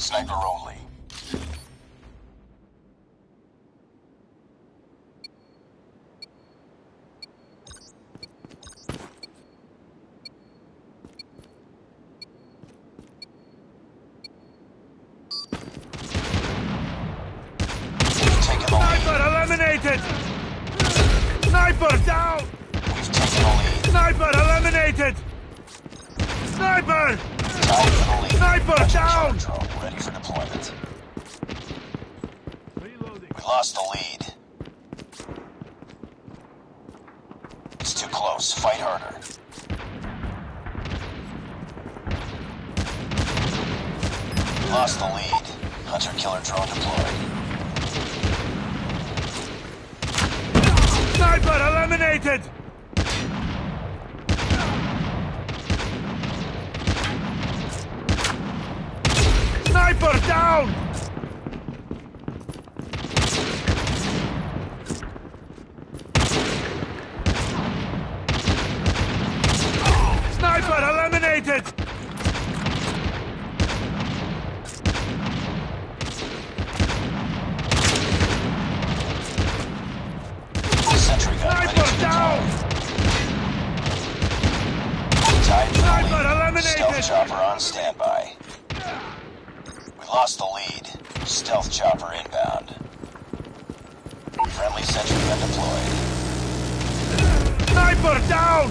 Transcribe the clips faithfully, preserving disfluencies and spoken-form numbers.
Sniper only. Sniper eliminated! Sniper down! We've taken the lead. Sniper eliminated! Sniper! Tied for the lead. Sniper Hunter down! killer drone ready for deployment. Reloading. We lost the lead. It's too close. Fight harder. We lost the lead. Hunter killer drone deployed. Sniper eliminated! Sniper down! Sniper eliminated! Sentry gun ready Sniper to down! deploy. Tied for the Sniper lead. eliminated! Stealth chopper on standby. We lost the lead. Stealth chopper inbound. Friendly sentry gun deployed. Sniper down!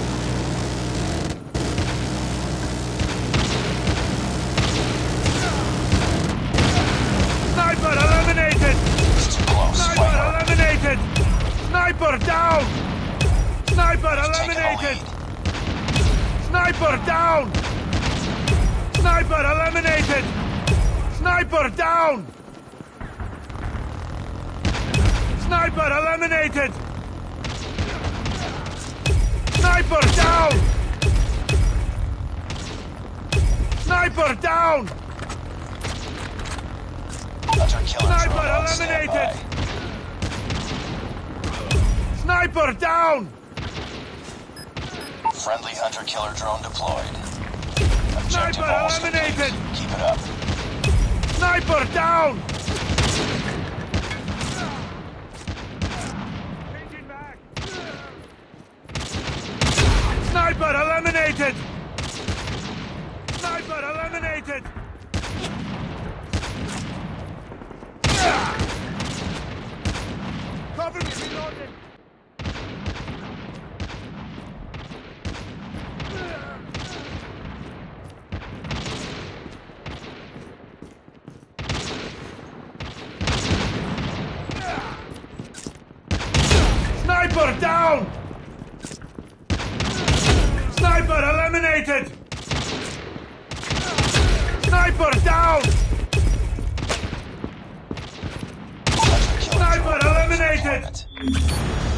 Sniper eliminated! It's too close. Fight Sniper harder. eliminated! Sniper down! Sniper We've taken the eliminated! lead. Sniper down! Sniper eliminated! Sniper down! Sniper eliminated! Sniper down! Sniper down! Hunter killer Sniper drone on eliminated! standby. Sniper down! Friendly hunter killer drone deployed. Objective Sniper almost eliminated! complete. Keep it up. Sniper down! Changing back. Sniper eliminated! Sniper eliminated! Cover me, reloading! Sniper down! Sniper eliminated! Sniper down! Hunter killer Sniper drone ready for eliminated! deployment.